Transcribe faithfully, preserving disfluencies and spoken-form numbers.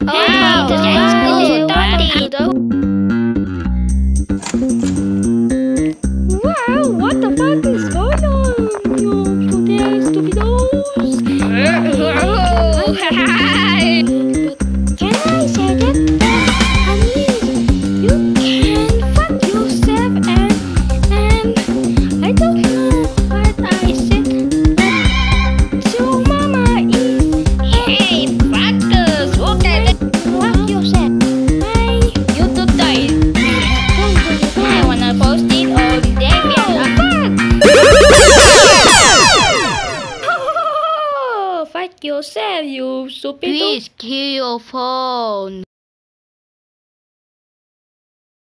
Hey, let's go. go. Daddy, the... Wow, what the fuck is going on? You today, stupidos. But can I say that? Honey, you can fuck yourself and and I don't know what I said. But so mama is Hey, fuckers. Okay, fuck yourself. I YouTube died. I wanna post it on Deviant. oh, fuck yourself, you stupid. Please kill your phone.